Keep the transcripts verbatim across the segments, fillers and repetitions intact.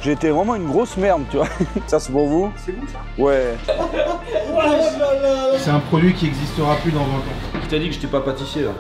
J'ai été vraiment une grosse merde, tu vois. Ça, c'est pour vous? C'est vous, ça? Ouais. C'est un produit qui n'existera plus dans vingt ans. Qui t'a dit que j'étais pas pâtissier, là?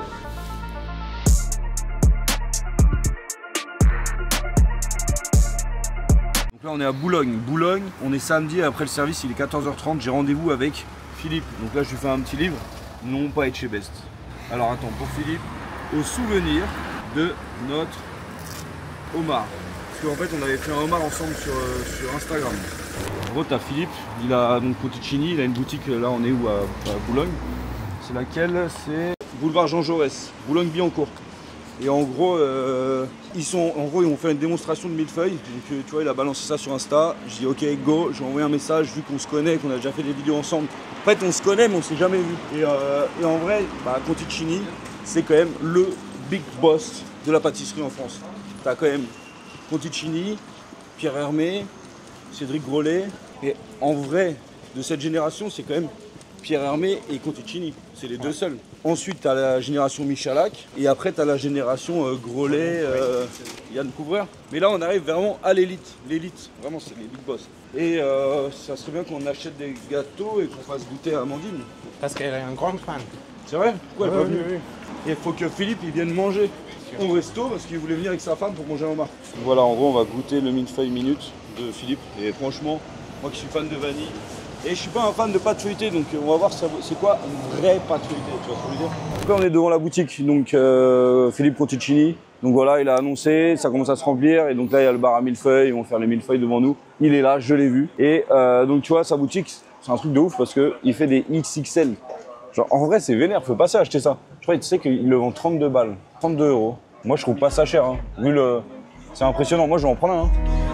Donc là, on est à Boulogne. Boulogne, on est samedi, après le service, il est quatorze heures trente. J'ai rendez-vous avec Philippe. Donc là, je lui fais un petit livre. Non, pas être chez Best. Alors attends, pour Philippe, au souvenir de notre homard. Parce qu'en fait, on avait fait un homard ensemble sur, euh, sur Instagram. En gros, t'as Philippe, il a donc Conticini, il a une boutique, là on est où, à, à Boulogne. C'est laquelle? C'est boulevard Jean Jaurès, Boulogne-Billancourt. Et en gros, euh, ils sont, en gros, ils ont fait une démonstration de millefeuille. Donc euh, tu vois, il a balancé ça sur Insta. Je dis ok, go, j'ai envoyé un message, vu qu'on se connaît, qu'on a déjà fait des vidéos ensemble. En fait, on se connaît, mais on s'est jamais vu. Et, euh, et en vrai, bah, Conticini, c'est quand même le big boss de la pâtisserie en France. T'as quand même Conticini, Pierre Hermé, Cédric Grolet. Et en vrai, de cette génération, c'est quand même Pierre Hermé et Conticini. C'est les deux seuls. Ensuite, tu as la génération Michalak. Et après, tu as la génération euh, Grolet, euh, Yann Couvreur. Mais là, on arrive vraiment à l'élite. L'élite, vraiment, c'est les big boss. Et euh, ça serait bien qu'on achète des gâteaux et qu'on fasse goûter à Amandine. Parce qu'elle est un grand fan. C'est vrai? Pourquoi elle est Ouais, pas venue? oui, oui. Et il faut que Philippe il vienne manger au resto parce qu'il voulait venir avec sa femme pour manger un homard. Voilà, en gros, on va goûter le millefeuille minute de Philippe. Et franchement, moi qui suis fan de vanille, et je suis pas un fan de pâte feuilletée, donc on va voir c'est quoi une vraie pâte feuilletée, tu vois ce que je veux dire. Donc là, on est devant la boutique, donc euh, Philippe Conticini. Donc voilà, il a annoncé, ça commence à se remplir, et donc là, il y a le bar à millefeuilles, ils vont faire les millefeuilles devant nous. Il est là, je l'ai vu. Et euh, donc tu vois, sa boutique, c'est un truc de ouf parce qu'il fait des X X L. Genre, en vrai, c'est vénère, faut pas s'y acheter ça. Je crois que tu sais qu'il le vend trente-deux balles, trente-deux euros. Moi, je trouve pas ça cher, hein. Vu le... C'est impressionnant, moi, je vais en prendre un. Hein.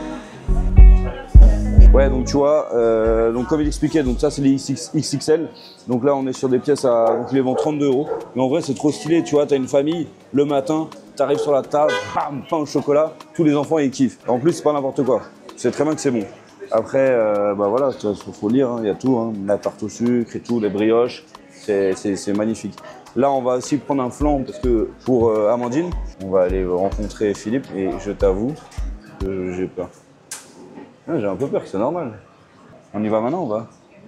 Ouais, donc tu vois, euh, donc comme il expliquait, donc ça c'est les X X L. Donc là, on est sur des pièces à, donc il les vend trente-deux euros. Mais en vrai, c'est trop stylé, tu vois, t'as une famille, le matin, t'arrives sur la table, bam, pain au chocolat, tous les enfants ils kiffent. En plus, c'est pas n'importe quoi. C'est très bien que c'est bon. Après, euh, bah voilà, il faut lire, il hein, y a tout, hein, la tarte au sucre et tout, les brioches, c'est magnifique. Là, on va aussi prendre un flan parce que pour euh, Amandine, on va aller rencontrer Philippe et je t'avoue que j'ai peur. Ah, j'ai un peu peur, c'est normal. On y va maintenant, on va?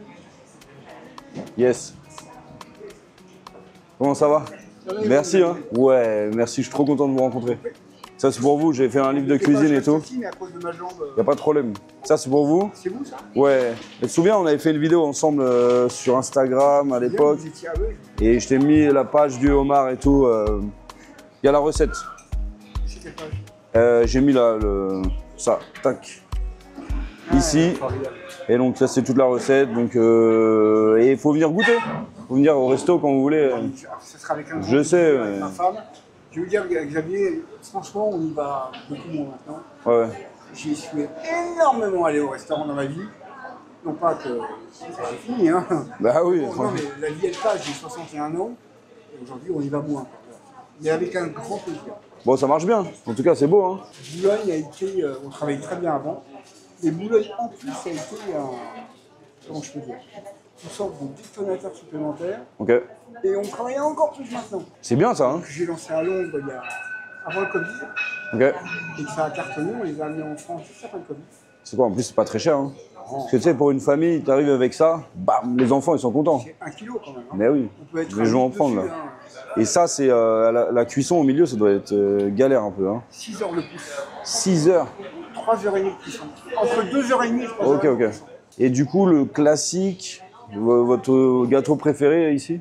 Yes. Comment ça va? Merci, hein. Ouais, merci, je suis trop content de vous rencontrer. Ça, c'est pour vous, j'ai fait un livre de cuisine et tout. Y a pas de problème. Ça, c'est pour vous? C'est vous, ça? Ouais. Tu te souviens, on avait fait une vidéo ensemble euh, sur Instagram à l'époque. Et je t'ai mis la page du homard et tout. Il euh, y a la recette. C'est quelle page? euh, J'ai mis là, le... ça, tac. Ah, ici. Et donc, ça, c'est toute la recette. Donc, euh... et il faut venir goûter. Il faut venir au resto quand vous voulez. Ça sera avec un Je sais. Avec ma femme. Je veux dire, Xavier, franchement, on y va beaucoup moins maintenant. Ouais, ouais. J'y suis énormément allé au restaurant dans ma vie. Non pas que c'est fini, hein. Bah oui. Bon, non, mais la vie, elle passe, j'ai soixante et un ans. Et aujourd'hui, on y va moins. Mais avec un grand plaisir. Bon, ça marche bien. En tout cas, c'est beau, hein. Boulogne a été, euh, on travaillait très bien avant. Et Boulogne, en plus, a été un, comment je peux dire, une sorte de détonateur supplémentaire. Ok. Et on travaille encore plus maintenant. C'est bien ça, hein. J'ai lancé à Londres il y a, avant le Covid. Ok. Et que ça a cartonné, on les a amenés en France juste après le Covid. C'est quoi, en plus, c'est pas très cher, hein. Parce que tu sais, pour une famille, tu arrives avec ça, bam, les enfants, ils sont contents. C'est un kilo quand même. Hein. Mais oui, je vais en prendre là. Hein. Et ça, c'est euh, la, la cuisson au milieu, ça doit être euh, galère un peu. Hein. six heures le pouce. six heures. trois heures trente de cuisson. Entre deux heures trente et trois heures. Ok, ok. Et du coup, le classique, votre gâteau préféré ici?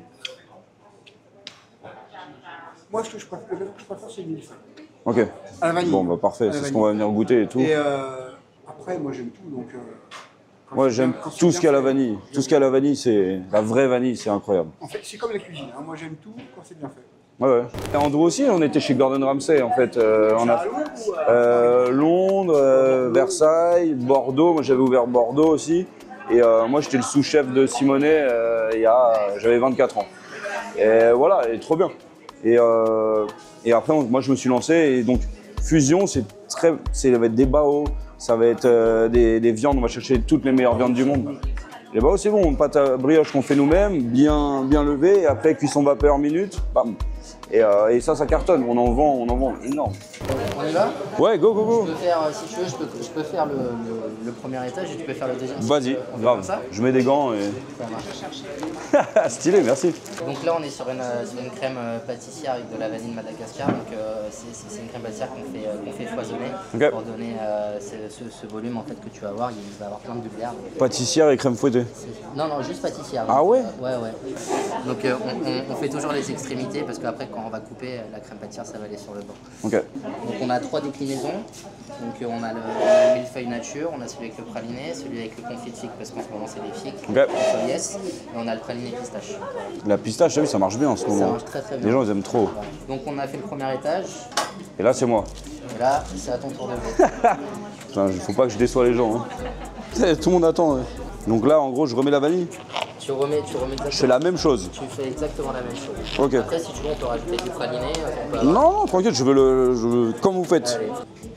Moi, ce que je préfère, le gâteau que je préfère, c'est le millefeuille. Ok. À la vanille. Bon, bah parfait, c'est ce qu'on va venir goûter et tout. Et euh, après, moi, j'aime tout, donc... Euh, moi, j'aime tout ce qu'il y a à la vanille. Tout ce qu'il y a à la vanille, c'est la vraie vanille, c'est incroyable. En fait, c'est comme la cuisine. Hein. Moi, j'aime tout quand c'est bien fait. Ouais, ouais. Et Andrew aussi, on était chez Gordon Ramsay, en fait. Euh, on a euh, Londres, euh, Versailles, Bordeaux. Moi, j'avais ouvert Bordeaux aussi. Et euh, moi, j'étais le sous-chef de Simonet euh, il y a... J'avais vingt-quatre ans. Et voilà, et trop bien. Et, euh, et après, moi, je me suis lancé. Et donc, fusion, c'est très... Ça va être des baos, ça va être euh, des, des viandes. On va chercher toutes les meilleures viandes du monde. Les baos, c'est bon. Pâte à brioche qu'on fait nous-mêmes, bien, bien levée. Et après, cuisson vapeur minute, bam. Et, euh, et ça, ça cartonne. On en vend, on en vend énorme. On y va? Ouais, go, go, go. Je peux faire, si tu veux, je peux, je peux faire le, le, le premier étage et tu peux faire le deuxième. Vas-y, si on fait grave. comme ça. Je mets des gants et... Ça marche. Stylé, merci. Donc là, on est sur une, sur une crème pâtissière avec de la vanille Madagascar. Donc euh, c'est une crème pâtissière qu'on fait, qu'on fait foisonner Okay. pour donner euh, ce, ce, ce volume en fait que tu vas avoir. Il va avoir plein de bulles d'air. Pâtissière et crème fouettée. Non, non, juste pâtissière. Ah donc, ouais euh, Ouais, ouais. Donc euh, on, on, on fait toujours les extrémités parce qu'après, quand on va couper, la crème pâtissière, ça va aller sur le bord. Ok. Donc on a trois déclinaisons. Donc euh, on a le, le millefeuille nature, on a celui avec le praliné, celui avec le confit de figue parce qu'en ce moment c'est des figues, Ok. le yes, et on a le praliné pistache. La pistache, t'as vu, ça marche bien en ce Ça moment. marche très très bien. Les gens, ils aiment trop. Voilà. Donc on a fait le premier étage, Et là, c'est moi. et là c'est à ton tour de jouer. Putain, il faut pas que je déçois les gens. Hein. Tout le monde attend. Ouais. Donc là, en gros, je remets la vanille. Tu remets, tu remets exactement. Je fais la même chose. Tu fais exactement la même chose. Ok. Après si tu veux on peut rajouter du praliné. On peut avoir... Non, non, tranquille, je veux le. Je veux... Comme vous faites. Allez,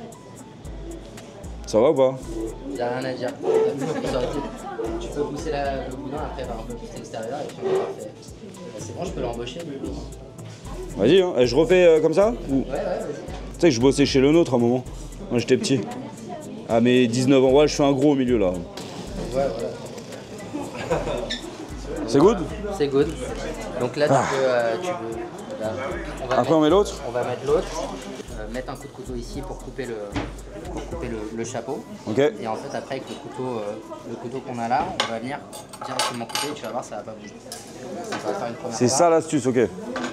Ça va ou pas? y a rien à dire. Tu peux pousser la, le boudin après vers un peu plus extérieur et puis on est parfait. Bah, c'est bon, je peux l'embaucher. lui. Vas-y, hein. Et je refais euh, comme ça ou... Ouais, ouais, vas-y. Tu sais que je bossais chez le nôtre à un moment, quand j'étais petit. À mes dix-neuf ans, ouais, je fais un gros au milieu là. Ouais, voilà. C'est good? C'est good. Donc là, tu peux. euh, tu peux là, on va Après, on met l'autre? On va mettre l'autre. Euh, mettre un coup de couteau ici pour couper le, pour couper le, le chapeau. Ok. Et en fait, après, avec le couteau, euh, le couteau qu'on a là, on va venir directement couper et tu vas voir, ça va pas bouger. On va faire une première C'est fois. ça l'astuce, ok.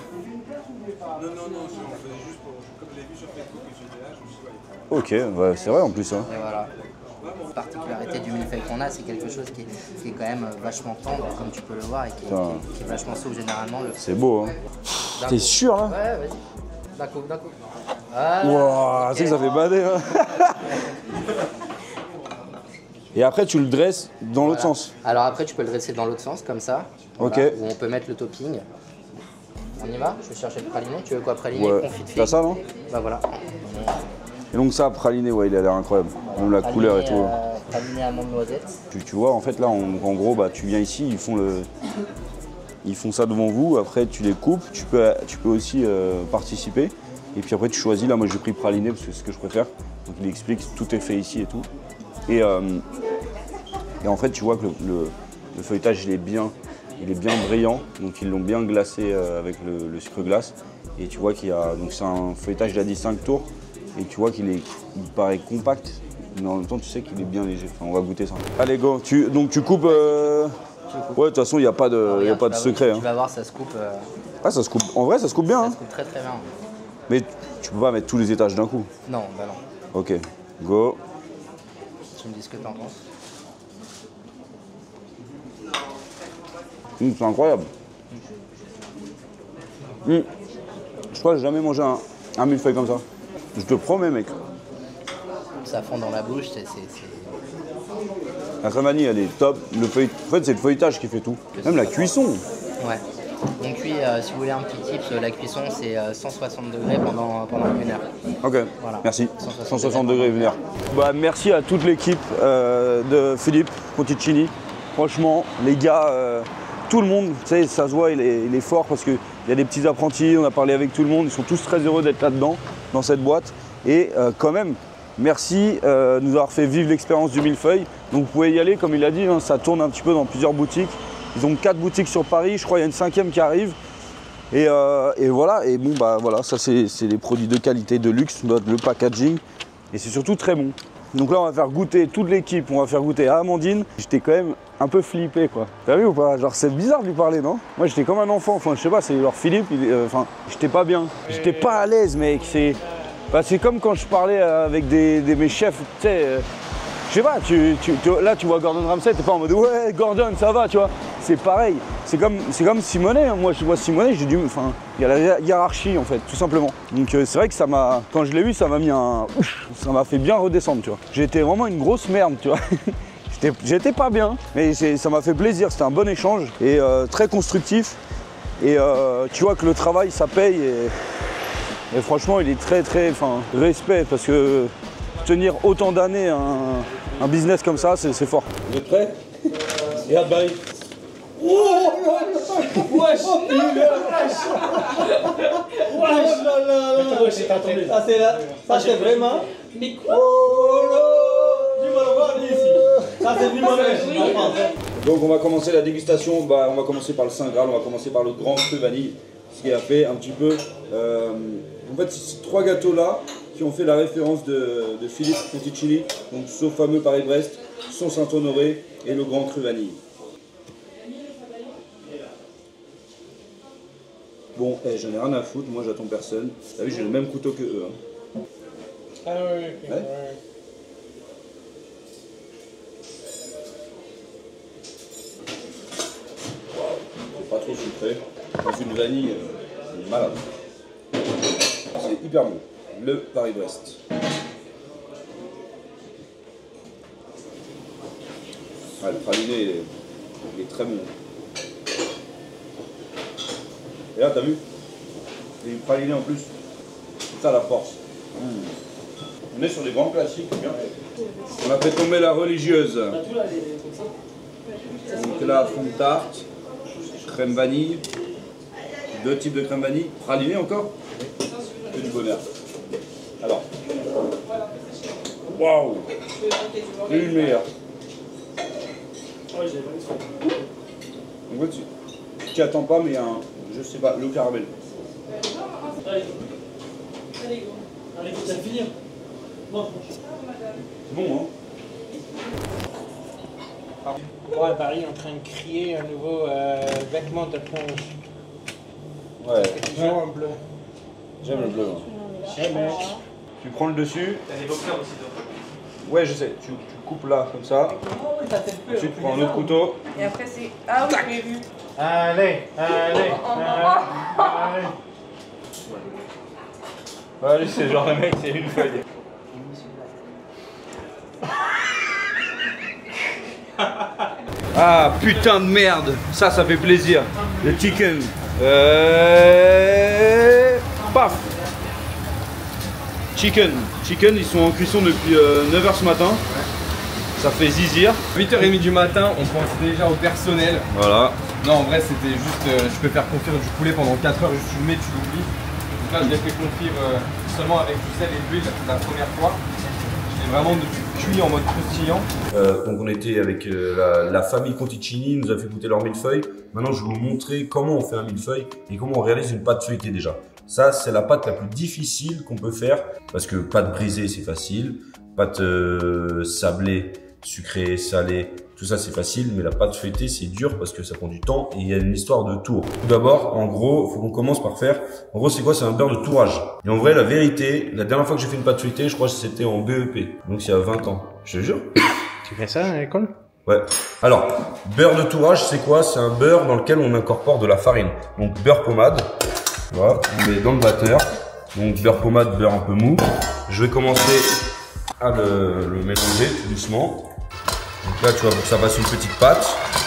Ok, ouais, c'est vrai en plus. Hein. Et voilà. La particularité du millefeuille qu'on a, c'est quelque chose qui est, qui est quand même vachement tendre, comme tu peux le voir, et qui est, qui est- qui est vachement souple généralement. Le... C'est beau, hein. D'un T'es coup. sûr là? Ouais, vas-y. D'un coup, d'un coup. Voilà. Wouah, tu sais que ça fait bader. Hein. Et après, tu le dresses dans l'autre Voilà. sens. Alors après, tu peux le dresser dans l'autre sens, comme ça. Ok. Voilà, où on peut mettre le topping. On y va? Je vais chercher le praliné. Tu veux quoi? Praliné, Ouais. confit de figue. T'as ça, non? Bah voilà. Et donc ça, praliné, ouais, il a l'air incroyable. Même la couleur et tout. Praliné, euh, praliné amande noisette. Tu, tu vois, en fait, là, en, en gros, bah, tu viens ici, ils font le, ils font ça devant vous. Après, tu les coupes. Tu peux, tu peux aussi euh, participer. Et puis après, tu choisis. Là, moi, j'ai pris praliné parce que c'est ce que je préfère. Donc, il explique tout est fait ici et tout. Et, euh, et en fait, tu vois que le, le- le feuilletage, il est bien, il est bien brillant. Donc, ils l'ont bien glacé euh, avec le, le sucre glace. Et tu vois qu'il y a, donc c'est un feuilletage, il a dit cinq tours. Et tu vois qu'il est, il paraît compact. Mais en même temps, tu sais qu'il est bien léger. Enfin, on va goûter ça. Allez, go. Tu, donc, tu coupes. euh, Ouais, de toute façon, il n'y a pas de, Alors, il y a regarde, pas tu de vas- secret. Tu Hein. vas voir, ça se coupe, euh, Ah, ça se coupe. En vrai, ça se coupe bien. ça Hein. se coupe très très bien. Mais tu peux pas mettre tous les étages d'un coup. Non, bah non. Ok, go. Tu me dis ce que t'en penses. Mmh, c'est incroyable. Mmh. Je crois que j'ai jamais mangé un, un millefeuille comme ça. Je te promets, mec. Ça fond dans la bouche, c'est... c'est- c'est- La crème vanille, elle est top. Le feuille... En fait, c'est le feuilletage qui fait tout. Même la cuisson. Ouais. On cuit, euh, si vous voulez un petit tips, la cuisson c'est euh, cent soixante degrés pendant, pendant une heure. Ok, Voilà. merci. cent soixante cent soixante degrés, venir. Bah, merci à toute l'équipe euh, de Philippe Conticini. Franchement, les gars, euh, tout le monde, tu sais, ça se voit, il est, il est fort parce qu'il y a des petits apprentis, on a parlé avec tout le monde, ils sont tous très heureux d'être là-dedans, dans cette boîte. Et euh, quand même, merci euh, de nous avoir fait vivre l'expérience du millefeuille. Donc vous pouvez y aller, comme il a dit, hein, ça tourne un petit peu dans plusieurs boutiques. Ils ont quatre boutiques sur Paris, je crois qu'il y a une cinquième qui arrive. Et, euh, et voilà, et bon bah voilà, ça c'est des produits de qualité, de luxe, le packaging. Et c'est surtout très bon. Donc là on va faire goûter toute l'équipe, on va faire goûter à Amandine. J'étais quand même un peu flippé quoi. T'as vu ou pas? Genre c'est bizarre de lui parler, non? Moi j'étais comme un enfant, enfin je sais pas, c'est genre Philippe, il, euh, enfin j'étais pas bien. J'étais pas à l'aise mec, c'est bah, c'est comme quand je parlais avec des, des mes chefs, tu sais. Euh, je sais pas, tu, tu, tu, là tu vois Gordon Ramsay, t'es pas en mode ouais Gordon ça va, tu vois. C'est pareil, c'est comme, c'est comme Simonet, hein. Moi je vois Simonet, j'ai dû, enfin, il y a la hiérarchie en fait, tout simplement. Donc euh, c'est vrai que ça m'a, quand je l'ai vu, ça m'a mis un, ouf, ça m'a fait bien redescendre, tu vois. J'étais vraiment une grosse merde, tu vois. J'étais pas bien, mais ça m'a fait plaisir, c'était un bon échange et euh, très constructif. Et euh, tu vois que le travail ça paye et, et franchement il est très très, enfin, respect parce que tenir autant d'années un, un business comme ça, c'est fort. Vous êtes prêts? Et hâte, Barry. Oh là là. Wesh. Wesh là là. Ça c'est là. Ça c'est vraiment. Mais quoi? Oh là. Dis-moi le voir ici. Ça c'est numéro un. Donc on va commencer la dégustation, bah, on va commencer par le Saint Graal, on va commencer par le Grand Cru Vanille. Ce qui a fait un petit peu... Euh, en fait, c'est ces trois gâteaux-là qui ont fait la référence de, de Philippe Conticini, donc son fameux Paris-Brest, son Saint-Honoré et le Grand Cru Vanille. Bon, eh, j'en ai rien à foutre, moi j'attends personne. T'as vu, j'ai le même couteau que eux. Hein. Ah oui, oui. Ouais. Pas trop sucré, dans une vanille euh, malade. C'est hyper bon, le Paris-Brest. Ah, le praliné, il est, il est très bon. Et là, t'as vu? Il y a du praliné en plus. C'est ça la force. Mmh. On est sur des grands classiques. Bien. On a fait tomber la religieuse. Donc là, fond de tarte. Crème vanille, deux types de crème vanille, praliné encore, que du bonheur. Alors, waouh, c'est une meilleure. En fait, tu t'y attends pas, mais un, je sais pas, le caramel. Allez, allez, faut ça finir. Bon, C'est bon, hein? Ouais, Paris est en train de crier un nouveau euh, vêtement de plonge. Ouais. Toujours en bleu. J'aime le bleu. Hein. Hey, mec. Tu prends le dessus. T'as des boxeurs aussi, toi. Ouais, je sais. Tu, tu coupes là, comme ça. Ensuite, tu prends un autre couteau. Et après, c'est. Ah oui, j'ai vu. Allez, allez, allez. Ouais, c'est genre le mec, c'est une feuille. Ah putain de merde, ça ça fait plaisir. Le chicken. Euh... Paf. Chicken. Chicken, ils sont en cuisson depuis euh, neuf heures ce matin. Ça fait zizir. huit heures trente du matin, on pense déjà au personnel. Voilà. Non, en vrai, c'était juste, euh, je peux faire confire du poulet pendant quatre heures, juste tu le mets, tu l'oublies. Donc là, je l'ai fait confire euh, seulement avec du sel et de l'huile la première fois. Je l'ai vraiment cuit en mode croustillant. Euh, donc on était avec euh, la, la famille Conticini, nous a fait goûter leur millefeuille. Maintenant je vais vous montrer comment on fait un millefeuille et comment on réalise une pâte feuilletée déjà. Ça c'est la pâte la plus difficile qu'on peut faire parce que pâte brisée c'est facile, pâte euh, sablée, sucrée, salée, tout ça c'est facile, mais la pâte feuilletée c'est dur parce que ça prend du temps et il y a une histoire de tour. Tout d'abord, en gros, il faut qu'on commence par faire, en gros c'est quoi? C'est un beurre de tourrage. Et en vrai la vérité, la dernière fois que j'ai fait une pâte feuilletée, je crois que c'était en B E P, donc il y a vingt ans, je te jure. Tu fais ça à l'école? Ouais. Alors, beurre de tourrage, c'est quoi? C'est un beurre dans lequel on incorpore de la farine. Donc beurre pommade, voilà, on met dans le batteur. Donc beurre pommade, beurre un peu mou. Je vais commencer à le, le mélanger tout doucement. Donc là, tu vois, pour que ça fasse une petite pâte.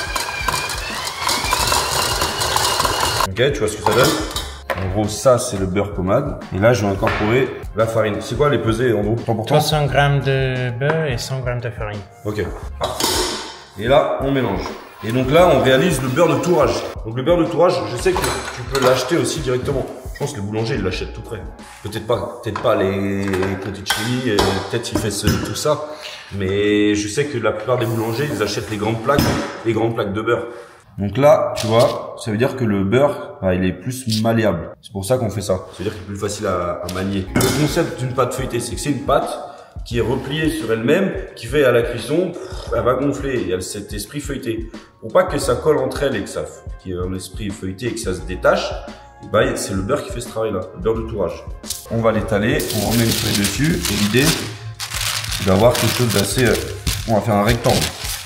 Ok, tu vois ce que ça donne? En gros, ça, c'est le beurre pommade. Et là, je vais incorporer la farine. C'est quoi les pesées en gros? trois cents grammes de beurre et cent grammes de farine. Ok. Et là, on mélange. Et donc là, on réalise le beurre de tourrage. Donc le beurre de tourrage, je sais que tu peux l'acheter aussi directement. Je pense que le boulanger, il l'achète tout prêt. Peut-être pas, peut-être pas les Conticini, peut-être il fait ce, tout ça. Mais je sais que la plupart des boulangers, ils achètent les grandes plaques, les grandes plaques de beurre. Donc là, tu vois, ça veut dire que le beurre, bah, il est plus malléable. C'est pour ça qu'on fait ça. Ça veut dire qu'il est plus facile à, à manier. Le concept d'une pâte feuilletée, c'est que c'est une pâte qui est repliée sur elle-même, qui fait à la cuisson, elle va gonfler. Il y a cet esprit feuilleté. Pour pas que ça colle entre elles et que ça, qu'il y ait un esprit feuilleté et que ça se détache, bah, c'est le beurre qui fait ce travail-là, le beurre de tourrage. On va l'étaler, on remet une feuille dessus, et l'idée, c'est d'avoir quelque chose d'assez... On va faire un rectangle.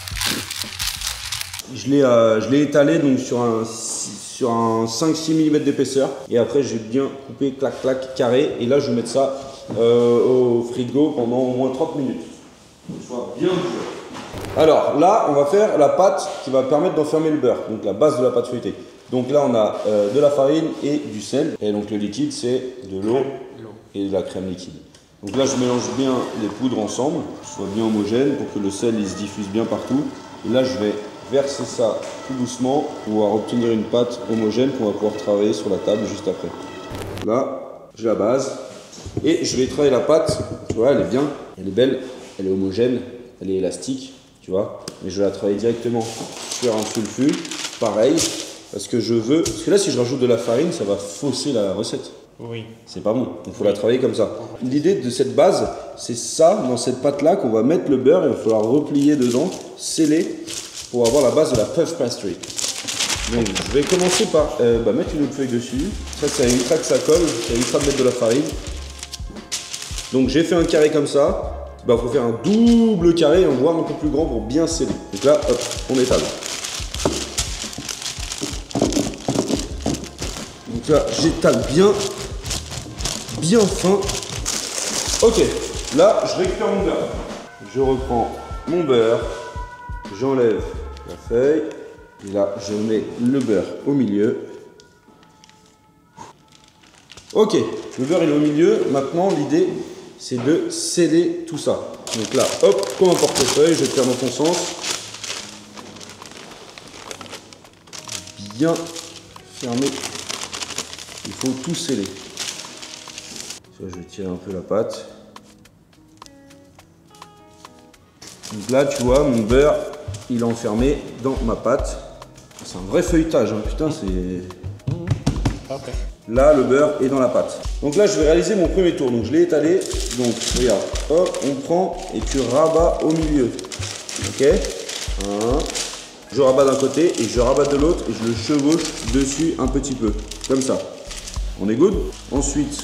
Je l'ai euh, je l'ai étalé donc sur un, sur un cinq six millimètres d'épaisseur. Et après, j'ai bien coupé, clac, clac, carré. Et là, je vais mettre ça euh, au frigo pendant au moins trente minutes. Pour que ce soit bien dur. Alors là, on va faire la pâte qui va permettre d'enfermer le beurre. Donc la base de la pâte feuilletée. Donc là, on a euh, de la farine et du sel. Et donc le liquide, c'est de l'eau et de la crème liquide. Donc là, je mélange bien les poudres ensemble, que ce soit bien homogène pour que le sel il se diffuse bien partout. Et là, je vais verser ça tout doucement pour pouvoir obtenir une pâte homogène qu'on va pouvoir travailler sur la table juste après. Là, j'ai la base et je vais travailler la pâte. Tu vois, elle est bien, elle est belle, elle est homogène, elle est élastique, tu vois. Mais je vais la travailler directement sur un sulfure, pareil, parce que je veux. Parce que là, si je rajoute de la farine, ça va fausser la recette. Oui. C'est pas bon, il faut la travailler comme ça. L'idée de cette base, c'est ça, dans cette pâte-là, qu'on va mettre le beurre et il va falloir replier dedans, sceller, pour avoir la base de la puff pastry. Donc je vais commencer par euh, bah, mettre une autre feuille dessus. Ça, ça évitera que ça colle, ça évitera de mettre de la farine. Donc j'ai fait un carré comme ça. Il bah, faut faire un double carré, voire un peu plus grand pour bien sceller. Donc là, hop, on étale. Donc là, j'étale bien. Bien fin. Ok, là je récupère mon beurre. Je reprends mon beurre, j'enlève la feuille et là je mets le beurre au milieu. Ok, le beurre il est au milieu. Maintenant l'idée c'est de sceller tout ça. Donc là, hop, comme un portefeuille, je vais faire dans ton sens. Bien fermé. Il faut tout sceller. Je vais tirer un peu la pâte. Donc là, tu vois, mon beurre, il est enfermé dans ma pâte. C'est un vrai feuilletage, hein. Putain, c'est... Okay. Là, le beurre est dans la pâte. Donc là, je vais réaliser mon premier tour. Donc je l'ai étalé. Donc regarde, hop, on prend et tu rabats au milieu. Ok. Un. Je rabats d'un côté et je rabats de l'autre et je le chevauche dessus un petit peu. Comme ça. On est good. Ensuite,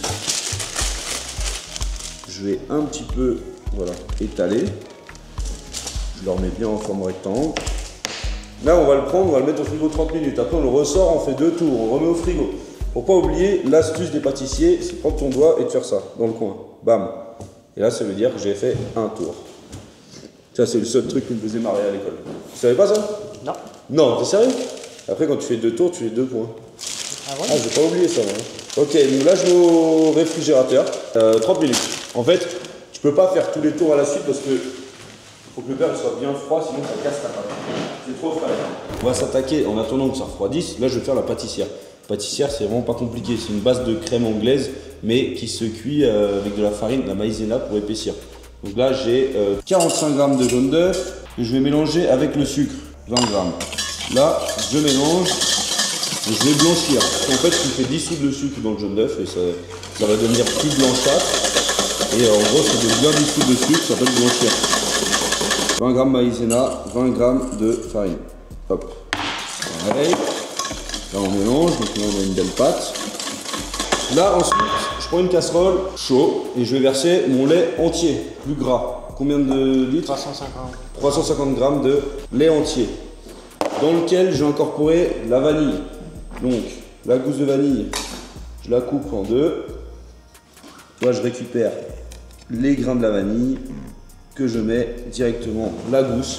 je vais un petit peu, voilà, étaler. Je le remets bien en forme rectangle. Là, on va le prendre, on va le mettre au frigo trente minutes. Après, on le ressort, on fait deux tours, on remet au frigo. Pour pas oublier, l'astuce des pâtissiers, c'est prendre ton doigt et de faire ça, dans le coin. Bam. Et là, ça veut dire que j'ai fait un tour. Ça, c'est le seul truc qui me faisait marrer à l'école. Tu savais pas ça? Non. Non, t'es sérieux? Après, quand tu fais deux tours, tu fais deux points. Ah ouais? Ah, j'ai pas oublié ça, moi. Ok, donc là, je vais au réfrigérateur. Euh, trente minutes. En fait, tu peux pas faire tous les tours à la suite parce que faut que le beurre soit bien froid, sinon ça casse ta pâte. C'est trop frais. On va s'attaquer, en attendant que ça refroidisse, là je vais faire la pâtissière. Pâtissière, c'est vraiment pas compliqué. C'est une base de crème anglaise, mais qui se cuit euh, avec de la farine, de la maïzena pour épaissir. Donc là, j'ai euh, quarante-cinq grammes de jaune d'œuf que je vais mélanger avec le sucre, vingt grammes. Là, je mélange et je vais blanchir. En fait, tu fais dissoudre le sucre dans le jaune d'œuf et ça, ça va devenir plus blanchâtre. Et euh, en gros, c'est de bien dissoudre le sucre, ça va te blanchir. vingt grammes maïzena, vingt grammes de farine. Hop. Pareil. Là, on mélange, donc là, on a une belle pâte. Là, ensuite, je prends une casserole chaud et je vais verser mon lait entier, plus gras. Combien de litres? trois cent cinquante. trois cent cinquante grammes de lait entier, dans lequel je vais incorporer la vanille. Donc, la gousse de vanille, je la coupe en deux. Là, je récupère les grains de la vanille que je mets directement la gousse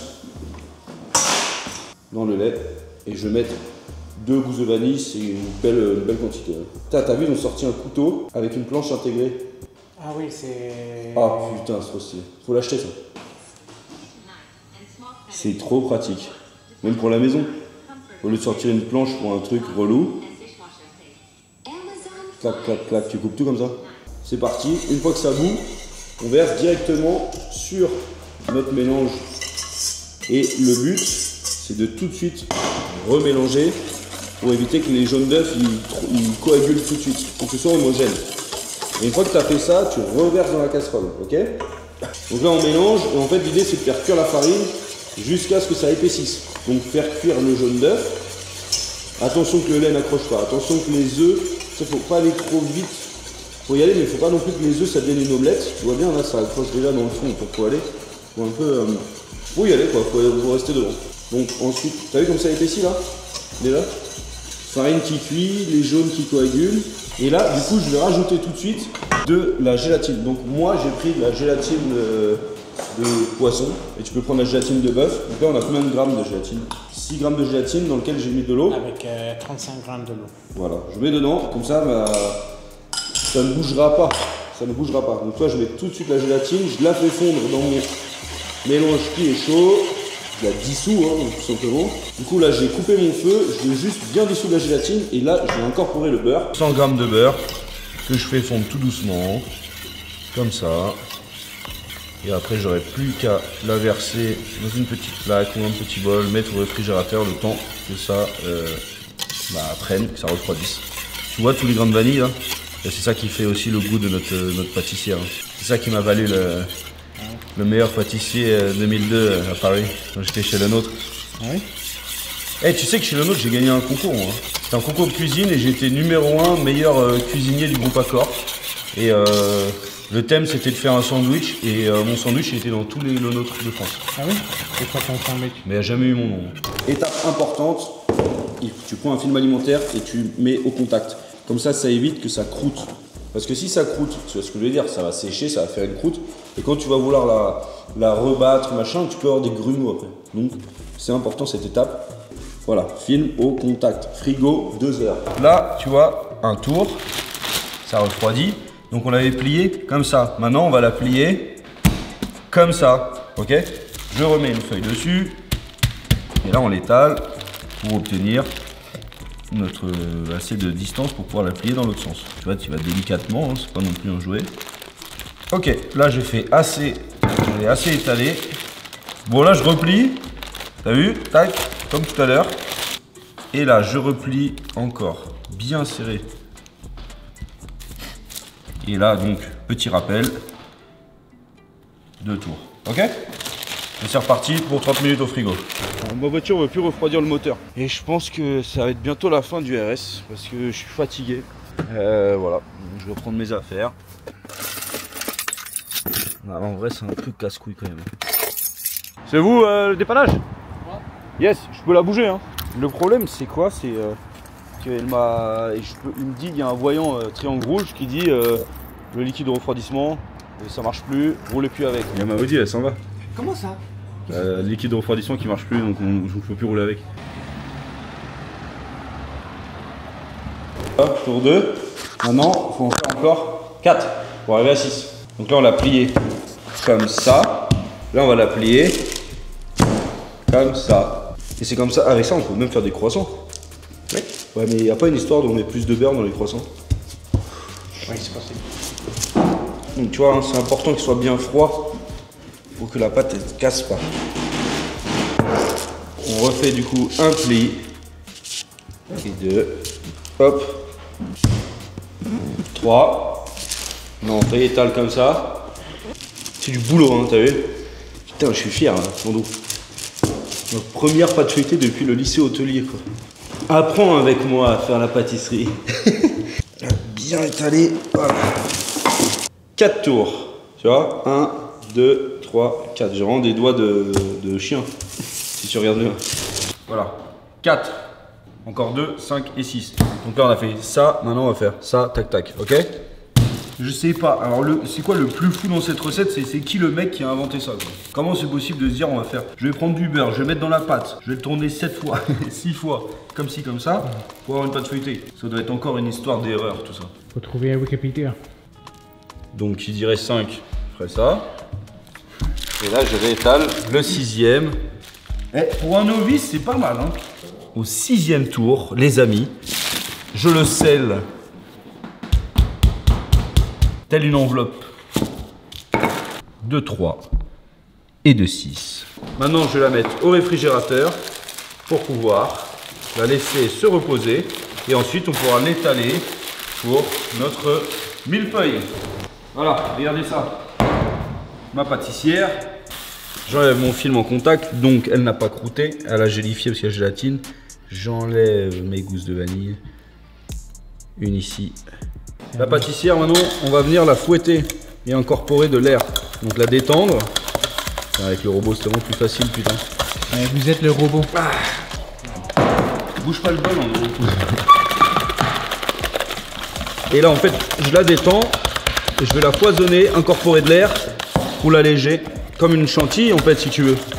dans le lait et je vais mettre deux gousses de vanille, c'est une belle, une belle quantité. T'as vu, ils ont sorti un couteau avec une planche intégrée. Ah oui, c'est... Ah putain, c'est trop stylé. Faut l'acheter ça. C'est trop pratique. Même pour la maison. Au lieu de sortir une planche pour un truc relou. Clac, clac, clac, tu coupes tout comme ça. C'est parti. Une fois que ça bout, on verse directement sur notre mélange. Et le but, c'est de tout de suite remélanger pour éviter que les jaunes d'œufs ils, ils coagulent tout de suite, pour que ce soit homogène. Et une fois que tu as fait ça, tu reverses dans la casserole, ok? Donc là on mélange, et en fait l'idée c'est de faire cuire la farine jusqu'à ce que ça épaississe. Donc faire cuire le jaune d'œuf. Attention que le lait n'accroche pas, attention que les œufs, il ne faut pas aller trop vite. Il faut y aller, mais il ne faut pas non plus que les œufs ça devienne une omelette. Tu vois bien là, ça accroche déjà dans le fond, pour faut aller. Faut un peu... Euh, faut y aller quoi, faut, faut rester devant. Donc ensuite, tu as vu comme ça épaissit là? Déjà? Farine qui cuit, les jaunes qui coagulent. Et là, du coup, je vais rajouter tout de suite de la gélatine. Donc moi, j'ai pris de la gélatine de, de poisson. Et tu peux prendre la gélatine de bœuf. Donc là, on a combien de grammes de gélatine? six grammes de gélatine dans lequel j'ai mis de l'eau. Avec euh, trente-cinq grammes de l'eau. Voilà, je mets dedans. Comme ça, bah, ça ne bougera pas. Ça ne bougera pas. Donc toi, je mets tout de suite la gélatine. Je la fais fondre dans mon mélange qui est chaud. la dissous, hein, tout simplement. Du coup, là, j'ai coupé mon feu, je vais juste bien dissoudre la gélatine et là, je vais incorporer le beurre. cent grammes de beurre que je fais fondre tout doucement, comme ça. Et après, j'aurai plus qu'à la verser dans une petite plaque ou un petit bol, mettre au réfrigérateur le temps que ça euh, bah, prenne, que ça refroidisse. Tu vois tous les grains de vanille là? C'est ça qui fait aussi le goût de notre, notre pâtissière. C'est ça qui m'a valu le, le meilleur pâtissier deux mille deux à Paris, quand j'étais chez Le Nôtre. Oui. Eh, tu sais que chez Le Nôtre, j'ai gagné un concours. Hein. C'était un concours de cuisine et j'ai été numéro un meilleur euh, cuisinier du groupe Accor. Et euh, le thème, c'était de faire un sandwich. Et euh, mon sandwich, il était dans tous les Le Nôtre de France. Ah oui? C'est quoi ton sandwich? Mais il n'y a jamais eu mon nom. Étape importante, tu prends un film alimentaire et tu mets au contact. Comme ça, ça évite que ça croûte. Parce que si ça croûte, tu vois ce que je veux dire, ça va sécher, ça va faire une croûte. Et quand tu vas vouloir la, la rebattre, machin, tu peux avoir des grumeaux après. Donc, c'est important cette étape. Voilà, film au contact. Frigo, deux heures. Là, tu vois, un tour, ça refroidit. Donc, on l'avait plié comme ça. Maintenant, on va la plier comme ça. Ok? Je remets une feuille dessus. Et là, on l'étale pour obtenir notre euh, assez de distance pour pouvoir la plier dans l'autre sens. Tu vois, tu vas délicatement, hein, c'est pas non plus un jouet. Ok, là j'ai fait assez, j'ai assez étalé. Bon là je replie, t'as vu, tac, comme tout à l'heure. Et là je replie encore, bien serré. Et là donc, petit rappel, deux tours, ok? Et c'est reparti pour trente minutes au frigo. Alors, ma voiture ne veut plus refroidir le moteur. Et je pense que ça va être bientôt la fin du R S parce que je suis fatigué. Euh, voilà, donc, je vais prendre mes affaires. Alors, en vrai, c'est un peu casse-couille quand même. C'est vous euh, le dépannage? Yes, je peux la bouger. Hein. Le problème, c'est quoi? C'est euh, qu'il m'a, il me dit, il y a un voyant euh, triangle rouge qui dit euh, le liquide de refroidissement, ça marche plus, roulez plus avec. Il m'a dit, elle s'en va. Comment ça? Euh, liquide de refroidissement qui marche plus, donc on ne peut plus rouler avec. Hop, tour deux. Maintenant, il faut en faire encore quatre pour arriver à six. Donc là, on l'a plié comme ça. Là, on va la plier comme ça. Et c'est comme ça. Avec ça, on peut même faire des croissants. Oui. Ouais, mais il n'y a pas une histoire d'on met plus de beurre dans les croissants. Oui, c'est possible. Donc tu vois, hein, c'est important qu'il soit bien froid pour que la pâte ne casse pas. On refait du coup un pli. Et deux. Hop. Trois. Non, on étale comme ça. C'est du boulot, hein, t'as vu? Putain, je suis fier, là, mon dos. Notre première pâte feuilletée depuis le lycée hôtelier, quoi. Apprends avec moi à faire la pâtisserie. Bien étalé. Voilà. quatre tours. Tu vois? un, deux, trois, quatre. J'ai vraiment des doigts de, de chien. Si tu regardes bien. Voilà. quatre. Encore deux, cinq et six. Donc là, on a fait ça. Maintenant, on va faire ça. Tac, tac. Ok? Je sais pas. Alors, c'est quoi le plus fou dans cette recette? C'est qui le mec qui a inventé ça, quoi. Comment c'est possible de se dire, on va faire, je vais prendre du beurre, je vais mettre dans la pâte, je vais le tourner sept fois, six fois, comme ci, comme ça, pour avoir une pâte feuilletée. Ça doit être encore une histoire d'erreur, tout ça. Faut trouver un Wikipédia. Donc, qui dirait cinq, je ferais ça. Et là, je réétale le sixième. Eh, pour un novice, c'est pas mal, hein. Au sixième tour, les amis, je le scelle. Telle une enveloppe de trois et de six. Maintenant, je vais la mettre au réfrigérateur pour pouvoir la laisser se reposer. Et ensuite, on pourra l'étaler pour notre millefeuille. Voilà, regardez ça. Ma pâtissière. J'enlève mon film en contact, donc elle n'a pas croûté. Elle a gélifié parce qu'il y a gélatine. J'enlève mes gousses de vanille. Une ici. La pâtissière, maintenant, on va venir la fouetter et incorporer de l'air. Donc la détendre. Avec le robot, c'est tellement plus facile, putain. Mais vous êtes le robot. Ah. Bouge pas le bol, en gros. Et là, en fait, je la détends et je vais la foisonner, incorporer de l'air pour l'alléger. Comme une chantilly, en fait, si tu veux.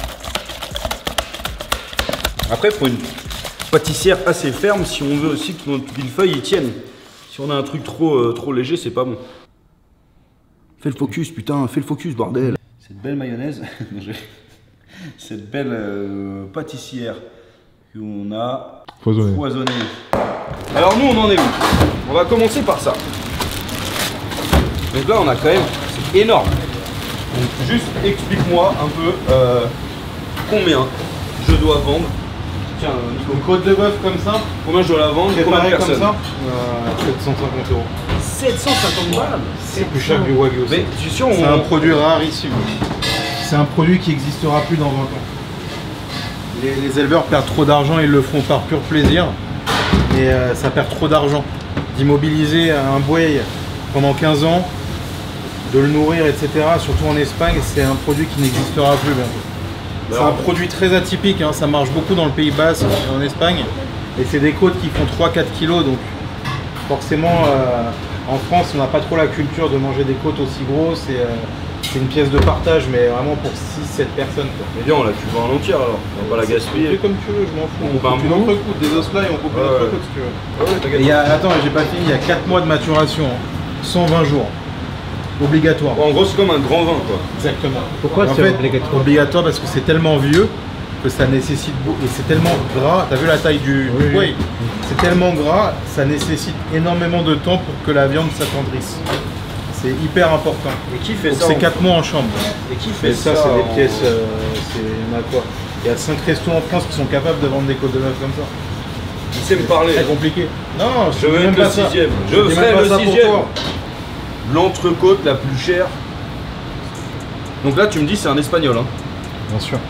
Après, il faut une pâtissière assez ferme si on veut aussi que notre millefeuille y tienne. Si on a un truc trop, euh, trop léger, c'est pas bon. Fais le focus, putain, fais le focus, bordel. Cette belle mayonnaise, cette belle euh, pâtissière qu'on a Foisonnée. foisonnée. Alors nous on en est où? On va commencer par ça. Donc là on a quand même, c'est énorme. Donc juste explique-moi un peu euh, combien je dois vendre. Tiens Nico, Une côte de bœuf comme ça, combien je dois la vendre? Combien de préparée comme personnes? ça, euh, sept cent cinquante euros. sept cent cinquante balles. C'est plus cher que du wagyu aussi. Mais tu es sûr C'est on... un produit rarissime. C'est un produit qui n'existera plus dans vingt ans. Les, les éleveurs perdent trop d'argent, ils le font par pur plaisir. Et euh, ça perd trop d'argent. D'immobiliser un bouet pendant quinze ans, de le nourrir, et cetera, surtout en Espagne, c'est un produit qui n'existera plus bientôt. C'est un produit très atypique, hein, ça marche beaucoup dans le Pays Basque et en Espagne. Et c'est des côtes qui font trois à quatre kilos, donc forcément euh, en France on n'a pas trop la culture de manger des côtes aussi grosses. Et, euh, c'est une pièce de partage, mais vraiment pour six sept personnes. Quoi. Mais bien on la cuve en entière alors, on va pas la gaspiller. Fais comme tu veux, je m'en fous. On On va coupe une un bout. entrecôte, des os là et on coupe une Ouais, ouais. entrecôte si tu veux. Ah ouais, t'inquiète. Et il y a, attends, j'ai pas fini, il y a quatre mois de maturation, hein. cent vingt jours. Obligatoire. En gros c'est comme un grand vin quoi. Exactement. Pourquoi en c'est fait, obligatoire? Obligatoire parce que c'est tellement vieux que ça nécessite beaucoup. Et c'est tellement gras, t'as vu la taille du Oui, poil? oui. C'est tellement gras, ça nécessite énormément de temps pour que la viande s'attendrisse. C'est hyper important. Et qui fait Donc ça c'est en- quatre mois en chambre. Et qui Mais fait ça, ça c'est en- des pièces, euh, c'est il y en a quoi? Il y a cinq restos en France qui sont capables de vendre des côtes de bœuf comme ça. Il sait me parler. Très compliqué. Non, Je veux dis être même le pas ça. sixième. Je dis même ferai pas le ça pour sixième. toi. L'entrecôte la plus chère. Donc là tu me dis c'est un espagnol hein. Bien sûr.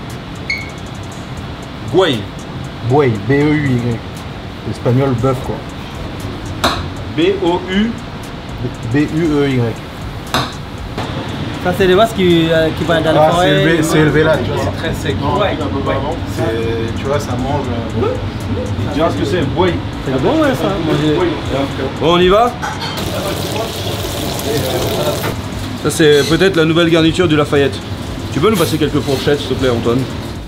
Guay. Buey, B E U Y. Espagnol bœuf quoi. B O U. B U E Y. Ça, c'est les vaches qui, euh, qui vont dans la Ah, c'est forêt. élevé, c'est élevé là, tu vois, c'est très sec. C'est- Tu vois, ça mange. euh, Tu diras ce que c'est, Guay. C'est bon, ouais, ça. Moi, j'ai- Bon on y va. Ça c'est peut-être la nouvelle garniture du Lafayette. Tu peux nous passer quelques fourchettes s'il te plaît Antoine?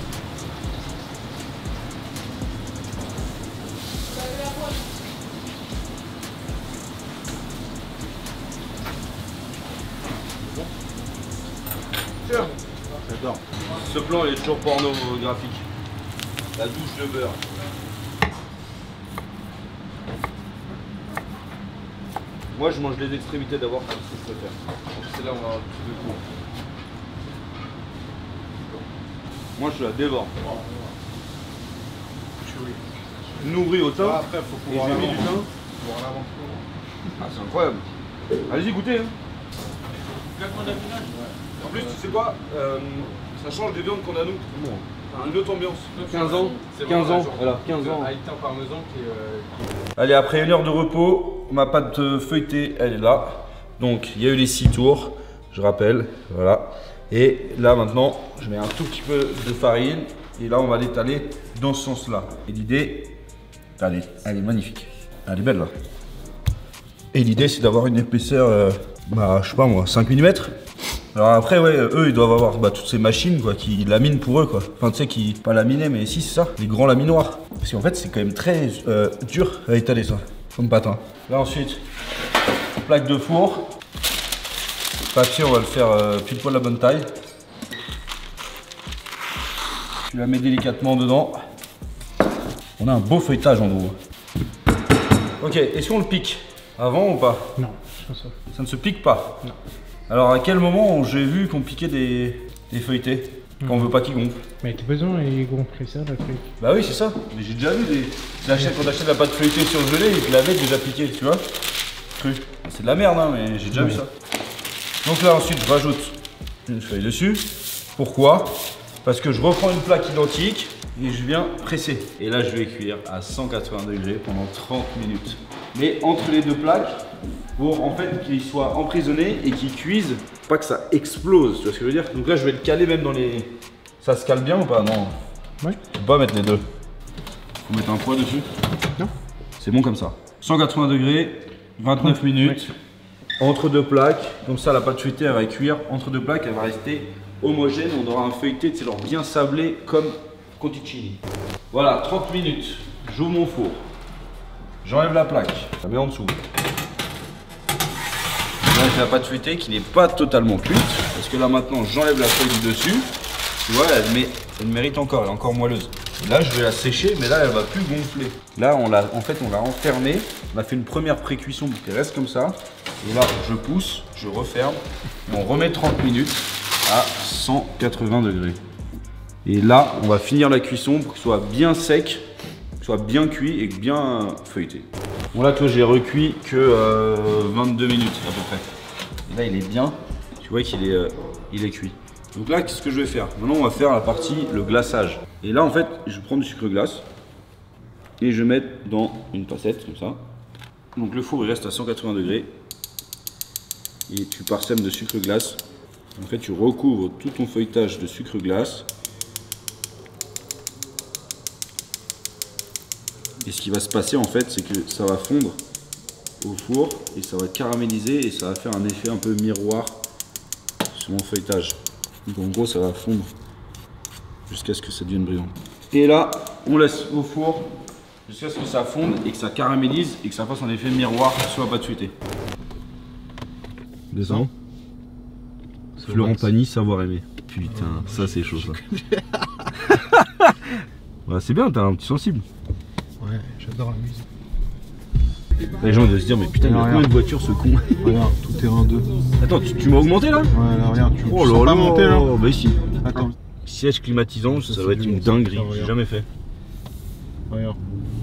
J'adore. Ce plan il est toujours pornographique. La douche de beurre. Moi je mange les extrémités d'abord, c'est ce que je préfère. C'est là où on va avoir le plus de goût. Moi je la dévore. Nourri au thym. Ah, après, faut Et pouvoir j'ai la mis du vendre. thym. Pouvoir la vendre. Ah c'est incroyable. Allez-y goûtez hein. En plus tu sais quoi, euh, ça change des viandes qu'on a nous. Enfin, une autre ambiance. quinze ans. quinze ans. Voilà, quinze ans. Haïtien parmesan qui est. euh, Allez, après une heure de repos, ma pâte feuilletée, elle est là. Donc, il y a eu les six tours, je rappelle, voilà. Et là, maintenant, je mets un tout petit peu de farine. Et là, on va l'étaler dans ce sens-là. Et l'idée, allez, elle est magnifique. Elle est belle, là. Et l'idée, c'est d'avoir une épaisseur, euh, bah, je sais pas moi, cinq millimètres. Alors après, ouais, eux, ils doivent avoir bah, toutes ces machines quoi, qui laminent pour eux, quoi. Enfin, tu sais, qui, pas laminer, mais si, c'est ça, les grands laminoirs. Parce qu'en fait, c'est quand même très euh, dur à étaler, ça, comme patin. Là, ensuite, plaque de four. Papier, on va le faire euh, pile poil la bonne taille. Tu la mets délicatement dedans. On a un beau feuilletage, en gros. Ok, est-ce qu'on le pique avant ou pas? Non, je pense pas. Ça ne se pique pas? Non. Alors à quel moment j'ai vu qu'on piquait des, des feuilletés quand on veut pas qu'ils gonflent? Mais t'as besoin, ils gonflent ça, la truc. Bah oui c'est ça, mais j'ai déjà vu des... J'achète, quand t'achètes la pâte feuilletée surgelée et puis la veille déjà piquée, tu vois? Cru. C'est de la merde hein, mais j'ai déjà vu ça. Donc là ensuite je rajoute une feuille dessus. Pourquoi? Parce que je reprends une plaque identique et je viens presser. Et là je vais cuire à cent quatre-vingts degrés pendant trente minutes. Mais entre les deux plaques, pour en fait qu'ils soient emprisonnés et qu'ils cuisent, pas que ça explose, tu vois ce que je veux dire? Donc là je vais le caler même dans les... Ça se cale bien ou pas? Non. Ouais. Tu peux pas mettre les deux. Faut mettre un poids dessus? Non. C'est bon comme ça. cent quatre-vingts degrés, vingt-neuf minutes, entre deux plaques. Comme ça la pâte feuilletée elle va cuire entre deux plaques, elle va rester homogène. On aura un feuilleté, c'est genre bien sablé comme conticini. Voilà, trente minutes. J'ouvre mon four. J'enlève la plaque, je la mets en dessous. J'enlève la pâte feuilletée qui n'est pas totalement cuite. Parce que là maintenant j'enlève la feuille du dessus. Tu vois, elle met Elle mérite encore, elle est encore moelleuse. Et là, je vais la sécher, mais là, elle va plus gonfler. Là, on l'a, en fait, on l'a enfermée. On a fait une première pré-cuisson pour qu'elle reste comme ça. Et là, je pousse, je referme. Et on remet trente minutes à cent quatre-vingts degrés. Et là, on va finir la cuisson pour que ce soit bien sec, que ce soit bien cuit et bien feuilleté. Bon là, toi, j'ai recuit que euh, vingt-deux minutes à peu près. Et là, il est bien. Tu vois qu'il est, euh, il est cuit. Donc là, qu'est-ce que je vais faire? Maintenant, on va faire la partie, le glaçage. Et là, en fait, je prends du sucre glace et je mets dans une tassette, comme ça. Donc le four, il reste à cent quatre-vingts degrés. Et tu parsèmes de sucre glace. En fait, tu recouvres tout ton feuilletage de sucre glace. Et ce qui va se passer, en fait, c'est que ça va fondre au four et ça va caraméliser et ça va faire un effet un peu miroir sur mon feuilletage. Donc en gros, ça va fondre jusqu'à ce que ça devienne brillant. Et là, on laisse au four jusqu'à ce que ça fonde et que ça caramélise et que ça fasse un effet miroir sur la pâte feuilletée. Descends. Florent Pagny, savoir aimer. Putain, ça c'est chaud ça. Ouais, c'est bien, t'as un petit sensible. Ouais, j'adore la musique. Les gens doivent se dire, mais putain, il a combien de voitures ce con? Regarde, tout terrain deux. Attends, tu, tu m'as augmenté là? Ouais, là, regarde, tu, oh tu là sens là, pas monter là? Bah ici. Attends. Siège climatisant, ça, ça va être une bon, dinguerie, ça, j'ai regarde. jamais fait. Regarde.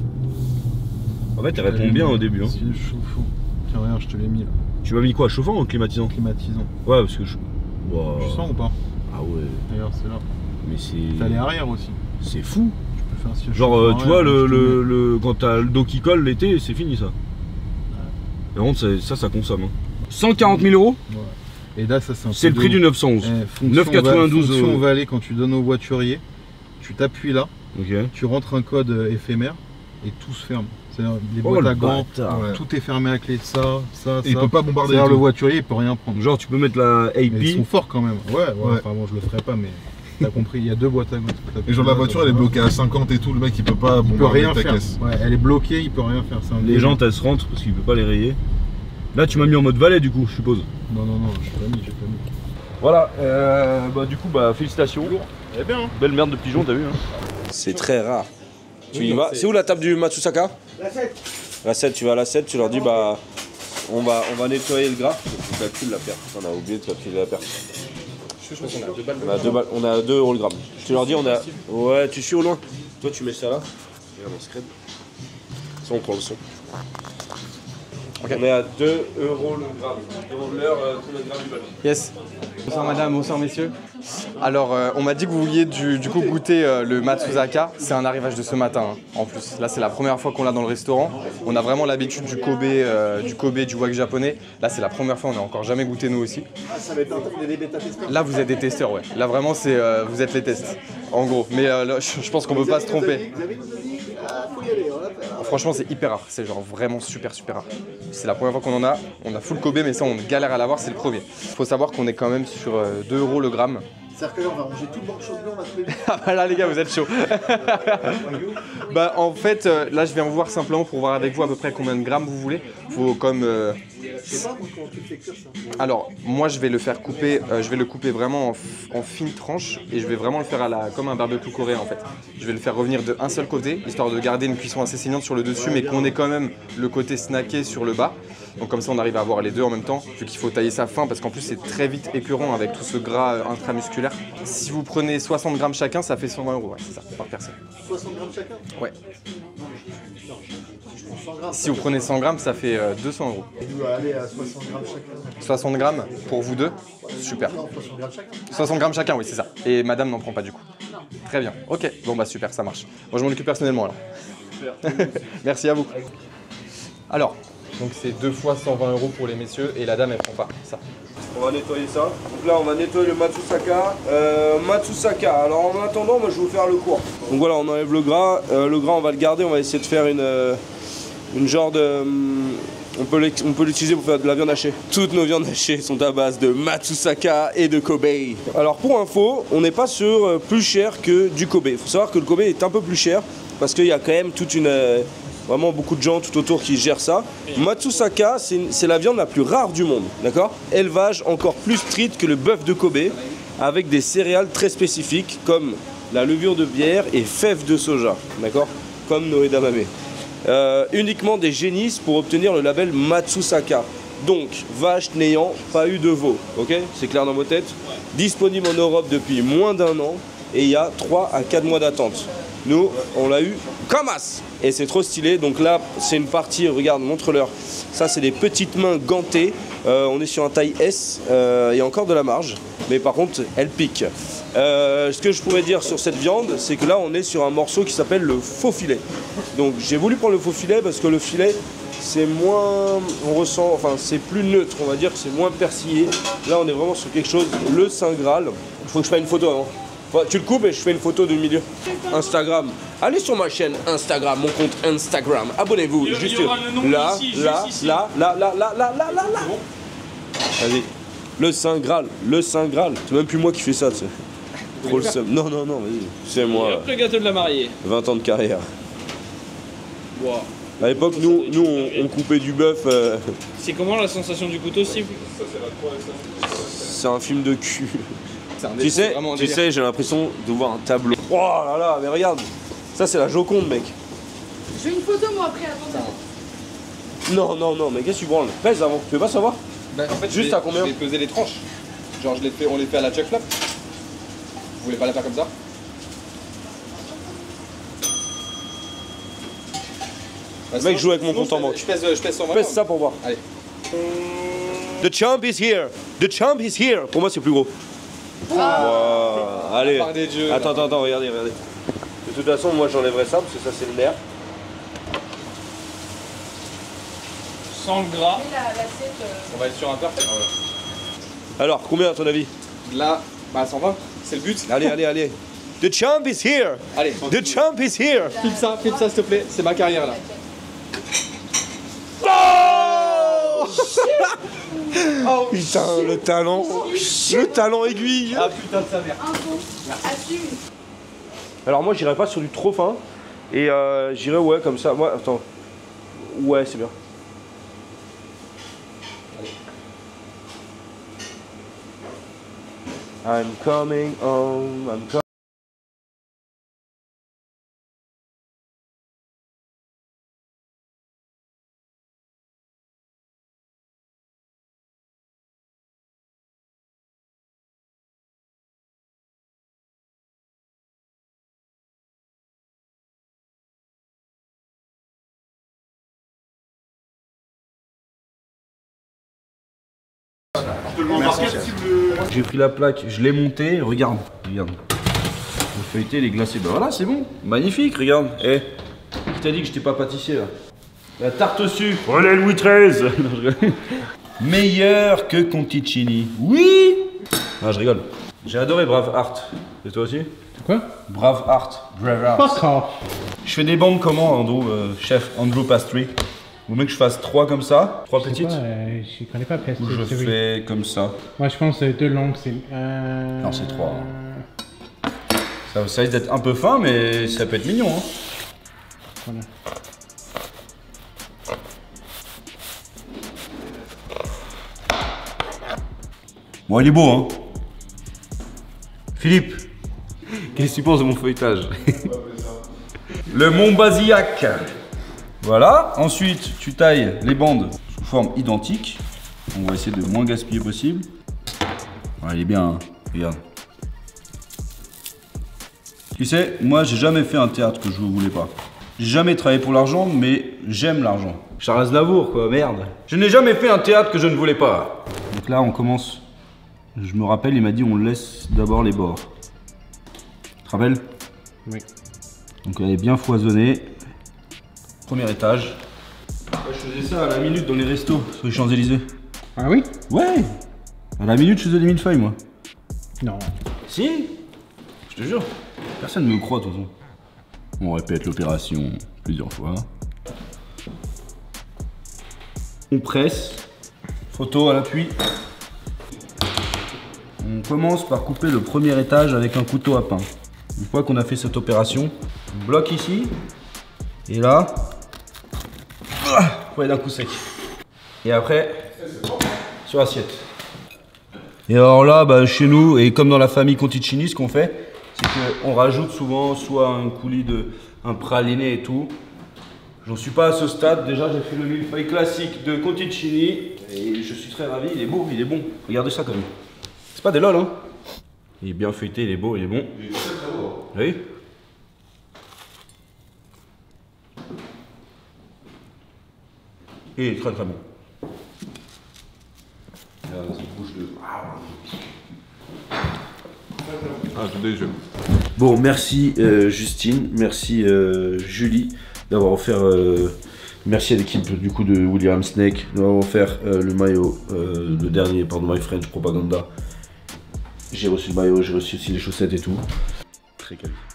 En fait, elle répond bien au début. Hein. Si, chauffant. Tiens, regarde, je te l'ai mis là. Tu m'as mis quoi, chauffant ou climatisant? Climatisant. Ouais, parce que je. Wow. Tu sens ou pas? Ah ouais. Regarde, c'est là. Mais c'est. T'as les arrières aussi. C'est fou. Tu peux faire un siège. Genre, euh, tu vois, le, je te le, mets. le, quand t'as le dos qui colle l'été, c'est fini ça. Par contre, ça, ça, ça consomme. Hein. cent quarante mille euros. Ouais. Et là, ça c'est un C'est le peu prix de- du neuf cent onze. Eh, neuf quatre-vingt-douze. Fonction euh, Vallée, quand tu donnes au voiturier, tu t'appuies là, Ok. tu rentres un code euh, éphémère et tout se ferme. C'est-à-dire les Oh, boîtes le à gants, bâtard. ouais. Tout est fermé à clé, ça, ça, Et il ça. peut pas bombarder. C'est-à-dire du le tout. voiturier, il peut rien prendre. Genre, tu peux mettre la Mais ils A P. sont forts quand même. Ouais, ouais, Ouais. enfin bon, je le ferai pas, mais t'as compris, il y a deux boîtes à gants. Et genre la voiture elle est bloquée à cinquante et tout, le mec il peut pas Il peut bombarder rien ta faire. caisse. Ouais, elle est bloquée, il peut rien faire. C'est un Les délire. jantes, elles se rentrent parce qu'il peut pas les rayer. Là, tu m'as mis en mode valet du coup, je suppose. Non, non, non, je pas mis, j'ai pas mis. Voilà, euh, bah du coup, bah félicitations. Eh bien, hein. Belle merde de pigeon, t'as vu hein. C'est très rare. Tu y vas. C'est où la table du Matsusaka? La sept. La sept, tu vas à la sept, tu leur dis bah on va, on va nettoyer le gras. Tu calcules la perte. On a oublié de calculer la perte. Je pense qu'on a deux balles. On a deux, balles- on a deux euros le gramme. Tu leur dis on a. Ouais, tu suis au loin. Toi tu mets ça là. Regarde mon scred. Ça on prend le son. On est à deux euros le gramme. Demande l'heure, euh, tout le gramme du ballon. Yes. Bonsoir madame, bonsoir messieurs. Alors euh, on m'a dit que vous vouliez du, du coup goûter euh, le Matsuzaka. C'est un arrivage de ce matin hein, en plus. Là c'est la première fois qu'on l'a dans le restaurant. On a vraiment l'habitude du Kobe, euh, du Kobe, du wagyu japonais. Là c'est la première fois, on n'a encore jamais goûté nous aussi. Ah, ça va être un des bêta-testeurs. Là vous êtes des testeurs ouais. Là vraiment c'est euh, vous êtes les tests. En gros. Mais euh, là, je je pense qu'on peut pas se tromper. Vous avez nous a dit, ah, faut y aller, on va faire. Franchement c'est hyper rare. C'est genre vraiment super super rare. C'est la première fois qu'on en a. On a full Kobe mais ça on galère à l'avoir, c'est le premier. Faut savoir qu'on est quand même sur euh, deux euros le gramme. C'est-à-dire que là, on va manger tout le banc chaud blanc, on va se lever. Ah bah là les gars vous êtes chaud. Bah en fait euh, là je viens vous voir simplement pour voir avec vous à peu près combien de grammes vous voulez. Faut comme euh, Je sais pas moi, comment tu le fais cuire ça. alors moi je vais le faire couper, euh, je vais le couper vraiment en, f- en fines tranches et je vais vraiment le faire à la comme un barbecue coréen en fait. Je vais le faire revenir de un seul côté histoire de garder une cuisson assez saignante sur le dessus mais qu'on ait quand même le côté snacké sur le bas. Donc comme ça on arrive à avoir les deux en même temps vu qu'il faut tailler ça fin parce qu'en plus c'est très vite écœurant avec tout ce gras euh, intramusculaire. Si vous prenez soixante grammes chacun ça fait cent vingt euros, ouais, c'est ça par personne. soixante grammes chacun. Ouais. Je prends cent grammes. Si vous prenez cent grammes ça fait euh, deux cents euros. On doit aller à soixante grammes chacun. soixante grammes pour vous deux, super. Non, soixante grammes chacun. soixante grammes chacun, oui, c'est ça. Et madame n'en prend pas du coup. Très bien, ok. Bon, bah super, ça marche. Moi, je m'en occupe personnellement alors. Merci à vous. Alors, donc c'est deux fois cent vingt euros pour les messieurs et la dame, elle prend pas ça. On va nettoyer ça. Donc là, on va nettoyer le Matsusaka. Euh, Matsusaka. Alors en attendant, moi je vais vous faire le cours. Donc voilà, on enlève le gras. Euh, le gras, on va le garder. On va essayer de faire une, euh, une genre de. hum, On peut l'ex- on peut l'utiliser pour faire de la viande hachée. Toutes nos viandes hachées sont à base de Matsusaka et de Kobe. Alors pour info, on n'est pas sur euh, plus cher que du Kobe. Il faut savoir que le Kobe est un peu plus cher parce qu'il y a quand même toute une. euh, Vraiment beaucoup de gens tout autour qui gèrent ça. Matsusaka, c'est une- c'est la viande la plus rare du monde, d'accord? Élevage encore plus strict que le bœuf de Kobe, avec des céréales très spécifiques comme la levure de bière et fèves de soja, d'accord? Comme Noé Damame. Euh, uniquement des génisses pour obtenir le label Matsusaka. Donc, vache n'ayant pas eu de veau, ok? C'est clair dans vos têtes? Disponible en Europe depuis moins d'un an et il y a trois à quatre mois d'attente. Nous, on l'a eu comme as. Et c'est trop stylé. Donc là, c'est une partie, regarde, montre-leur. Ça, c'est des petites mains gantées. Euh, on est sur un taille S. Euh, il y a encore de la marge. Mais par contre, elle pique. Euh, ce que je pourrais dire sur cette viande, c'est que là, on est sur un morceau qui s'appelle le faux filet. Donc, j'ai voulu prendre le faux filet parce que le filet, c'est moins... On ressent... Enfin, c'est plus neutre. On va dire que c'est moins persillé. Là, on est vraiment sur quelque chose. Le Saint Graal. Il faut que je fasse une photo avant. Tu le coupes et je fais une photo du milieu. Instagram. Allez sur ma chaîne Instagram, mon compte Instagram. Abonnez-vous. Juste là, ici, là, juste ici. là, là, là, là, là, là, là, là. Vas-y. Le Saint Graal. Le Saint Graal. C'est même plus moi qui fais ça, tu sais. Trop le seum. Non, non, non, vas-y. C'est moi. Hop, le gâteau de la mariée. vingt ans de carrière. Wow. À l'époque, nous, nous on, on coupait du bœuf. Euh... C'est comment la sensation du couteau, Steve? C'est un film de cul. Un Tu sais, tu sais, j'ai l'impression de voir un tableau. Oh là là, mais regarde. Ça, c'est la Joconde, mec. Je veux une photo, moi, après, attends. Non, non, non, mais qu'est-ce que tu branles? Pèse avant, tu veux pas savoir? Bah, en fait, Juste je vais, à combien? Je vais peser les tranches. Genre, je les fais, on les fait à la chuck flap. Vous voulez pas la faire comme ça? Le mec joue avec mon compte en banque. Je pèse, je pèse cent vingt. Pèse ça pour voir. Allez. The champ is here. The champ is here. Pour moi, c'est plus gros. Wow. Allez. part des dieux, Attends, attends, attends, regardez, regardez. De toute façon, moi, j'enlèverai ça parce que ça, c'est le nerf. Sans le gras. La- l'assiette, euh, On va être sur un parfait. Alors, combien à ton avis? Là, bah cent vingt, c'est le but. Allez, allez, allez. The champ is here. Allez, The champ is here. filme ça, filme ça s'il te plaît. C'est ma carrière là. Oh putain, le talent. Le talent aiguille. Ah putain de sa mère. un fond. Assume. Alors moi j'irai pas sur du trop fin et euh, j'irai ouais comme ça. Moi attends. Ouais c'est bien. I'm coming home, I'm coming. J'ai pris la plaque, je l'ai montée, regarde, regarde. Le feuilleté, il est glacé. Ben voilà, c'est bon. Magnifique, regarde. Eh, qui t'a dit que j'étais pas pâtissier là? La tarte au sucre. Relais Louis treize. Meilleur que Conticini. Oui. Ah, je rigole. J'ai adoré Braveheart. Et toi aussi? Quoi? Braveheart. Braveheart. Fuck off. Je fais des bandes comment, Andrew, euh, chef Andrew Pastry? Vous voulez que je fasse trois comme ça? Trois Je sais petites? pas, euh, je connais pas Pastry. Ou je c'est vrai. fais comme ça? Moi je pense que deux longues c'est. Euh... Non, c'est trois. Ça, ça risque d'être un peu fin, mais ça peut être mignon. Hein. Voilà. Bon, il est beau, hein. Philippe, qu'est-ce que tu penses de mon feuilletage? Le Mont Basillac. Voilà. Ensuite, tu tailles les bandes sous forme identique. On va essayer de moins gaspiller possible. Ouais, il est bien, hein. Regarde. Tu sais, moi, j'ai jamais fait un théâtre que je ne voulais pas. J'ai jamais travaillé pour l'argent, mais j'aime l'argent. Charles Aznavour, quoi, merde. Je n'ai jamais fait un théâtre que je ne voulais pas. Donc là, on commence. Je me rappelle, il m'a dit on laisse d'abord les bords. Tu te rappelles? Oui. Donc elle est bien foisonnée. Premier étage. Ouais, je faisais ça à la minute dans les restos sur les Champs-Élysées. Ah oui? Ouais. À la minute, je faisais des millefeuilles, moi. Non. Si. Je te jure. Personne ne me croit, de toute façon. On répète l'opération plusieurs fois. On presse. Photo à l'appui. On commence par couper le premier étage avec un couteau à pain. Une fois qu'on a fait cette opération, on bloque ici. Et là, ouais, d'un coup sec. Et après, sur assiette. Et alors là, bah, chez nous, et comme dans la famille Conticini, ce qu'on fait, c'est qu'on rajoute souvent soit un coulis de un praliné et tout. J'en suis pas à ce stade. Déjà, j'ai fait le millefeuille classique de Conticini et je suis très ravi. Il est beau, il est bon. Regardez ça quand même. C'est pas des lol, hein. Il est bien feuilleté, il est beau, il est bon. Il est très très beau. Oui. Et il est très très bon. Regarde cette bouche de. Ah, c'est délicieux. Bon, merci euh, Justine, merci euh, Julie d'avoir offert. Euh, merci à l'équipe du coup de William Snake d'avoir offert euh, le maillot, euh, le dernier, pardon, My French Propaganda. J'ai reçu le maillot, j'ai reçu aussi les chaussettes et tout. Très quali.